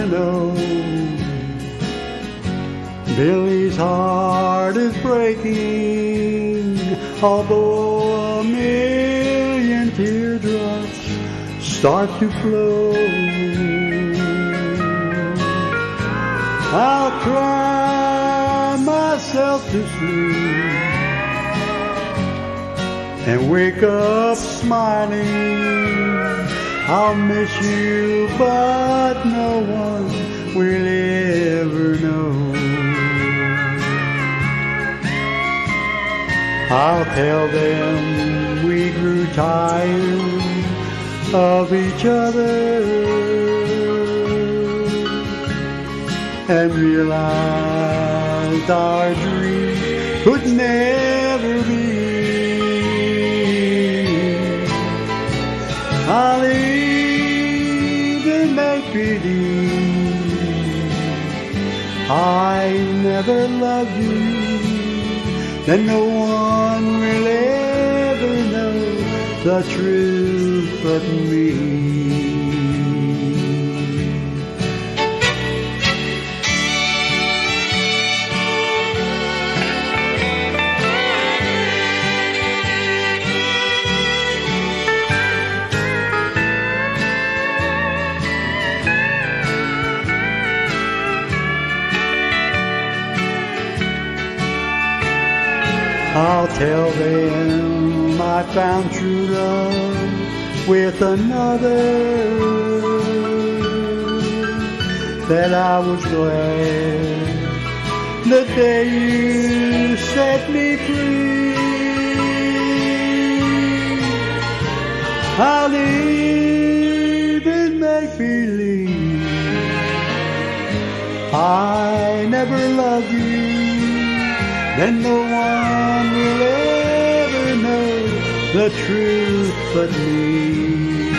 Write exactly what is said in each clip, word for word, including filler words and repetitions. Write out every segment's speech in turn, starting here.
know. Billy's heart is breaking, although a million teardrops start to flow. I'll cry myself to sleep and wake up smiling. I'll miss you, but no one will ever know. I'll tell them we grew tired of each other and realized our dreams could never be. I'll even make believe I never loved you, then no one will ever know the truth but me. I'll tell them I found true love with another, that I was glad the day you set me free. I'll even make believe I never loved you, then no one will ever know the truth but me.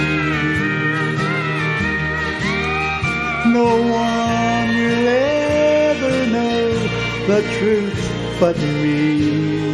No one will ever know the truth but me.